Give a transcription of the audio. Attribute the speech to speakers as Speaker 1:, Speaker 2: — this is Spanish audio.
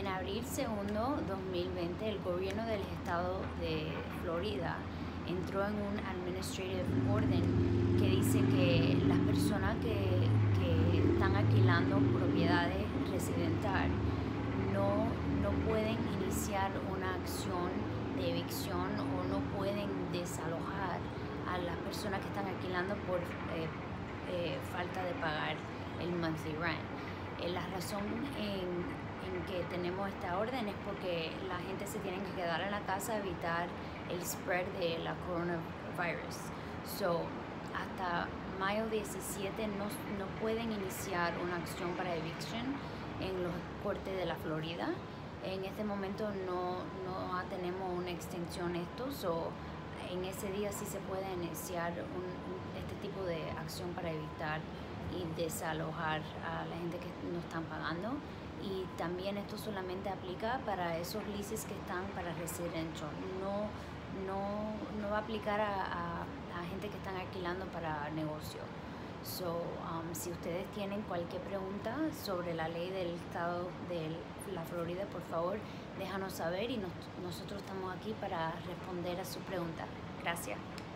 Speaker 1: abril 2, 2020, el gobierno del estado de Florida entró en un administrative orden que dice que las personas que están alquilando propiedades residenciales no pueden iniciar una acción de evicción o no pueden desalojar a las personas que están alquilando por falta de pagar el monthly rent. La razón en que tenemos esta orden es porque la gente se tiene que quedar en la casa a evitar el spread de la coronavirus. So, hasta mayo 17 no pueden iniciar una acción para evicción en los cortes de la Florida. En este momento no tenemos una extensión esto, so en ese día sí se puede iniciar este tipo de acción para evitar y desalojar a la gente que no están pagando. Y también esto solamente aplica para esos leases que están para residential. No va a aplicar a gente que están alquilando para negocio. So, si ustedes tienen cualquier pregunta sobre la ley del estado de la Florida, por favor, déjanos saber y nosotros estamos aquí para responder a su pregunta. Gracias.